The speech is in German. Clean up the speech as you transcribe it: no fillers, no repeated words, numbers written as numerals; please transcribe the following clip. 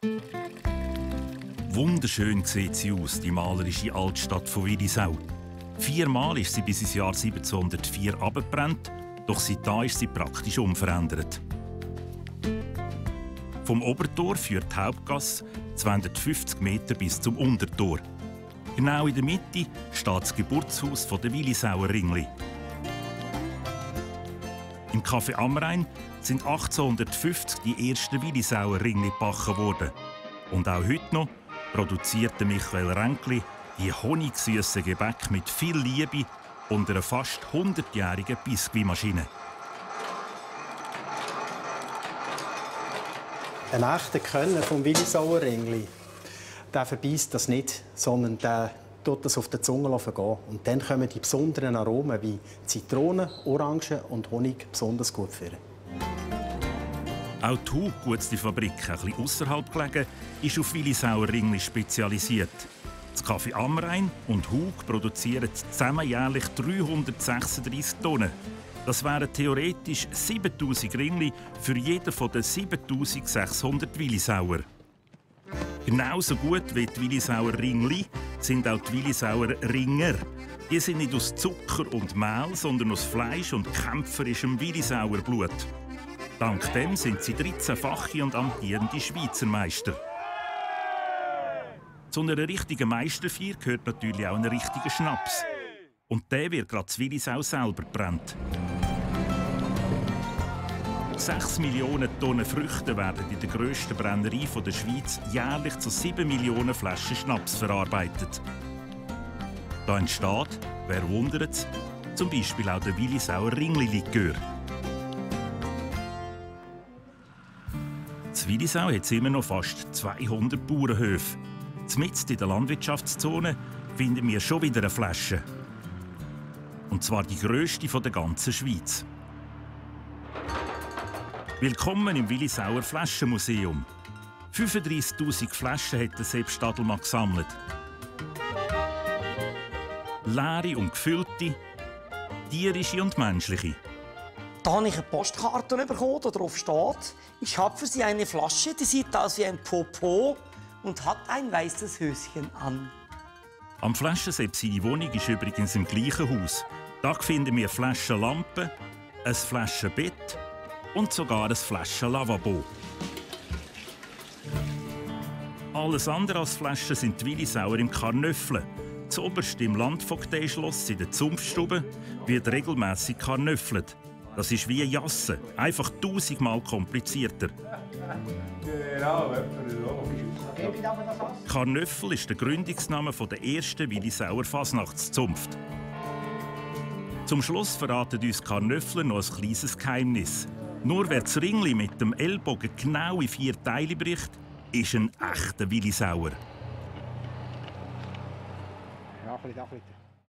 Wunderschön sieht sie aus, die malerische Altstadt von Willisau. 4-mal ist sie bis ins Jahr 1704 abgebrannt, doch seitdem ist sie praktisch unverändert. Vom Obertor führt die Hauptgasse 250 Meter bis zum Untertor. Genau in der Mitte steht das Geburtshaus der Willisauer Ringli. Im Café Amrain sind 1850 die ersten Willisauer Ringli gebacken worden. Und auch heute noch produziert Michael Ränkli die honigsüßen Gebäck mit viel Liebe und einer fast 100-jährigen Biskuitmaschine. Ein echter Kenner vom Willisauer Ringli, der verbeißt das nicht, sondern der tut das auf der Zunge vergehen. Und dann kommen die besonderen Aromen wie Zitronen, Orangen und Honig besonders gut vor. Auch die Hug, die Fabrik, ein bisschen ausserhalb gelegen, ist auf Willisauer Ringli spezialisiert. Das Café Amrain und Hug produzieren zusammen jährlich 336 Tonnen. Das wären theoretisch 7000 Ringli für jeden von den 7600 Willisauer. Genauso gut wie die Willisauer Ringli sind auch die Willisauer Ringer. Die sind nicht aus Zucker und Mehl, sondern aus Fleisch und kämpferischem Willisauer Blut. Dank dem sind sie 13-fache und amtierende Schweizer Meister. Zu einer richtigen Meisterfeier gehört natürlich auch ein richtiger Schnaps. Und der wird gerade in Willisau selber gebrannt. 6 Millionen Tonnen Früchte werden in der grössten Brennerei der Schweiz jährlich zu 7 Millionen Flaschen Schnaps verarbeitet. Da entsteht, wer wundert es, zum Beispiel auch der Willisauer Ringli-Likör. In Willisau hat es immer noch fast 200 Bauernhöfe. Mitten in der Landwirtschaftszone finden wir schon wieder eine Flasche. Und zwar die grösste der ganzen Schweiz. Willkommen im Willisauer Flaschenmuseum. 35'000 Flaschen hat der Sepp Stadelmann gesammelt. Leere und gefüllte, tierische und menschliche. Da habe ich eine Postkarte bekommen, da drauf steht: Ich habe für Sie eine Flasche, die sieht aus wie ein Popo und hat ein weißes Höschen an. Am Flaschensepp seine Wohnung ist übrigens im gleichen Haus. Da finden wir Flaschenlampen, ein Flaschenbett und sogar ein Flaschenlavabo. Alles andere als Flaschen sind die Willisauer im Karnöffle. Zuoberst im Landvogteischloss in der Zunftstube wird regelmässig karnöffelt. Das ist wie Jassen, einfach 1000-mal komplizierter. Karnöffel ist der Gründungsname der ersten Willisauer Fasnachtszunft. Zum Schluss verraten uns Karnöffler noch ein kleines Geheimnis. Nur wer das Ringli mit dem Ellbogen genau in 4 Teile bricht, ist ein echter Willisauer. Ja, ein bisschen.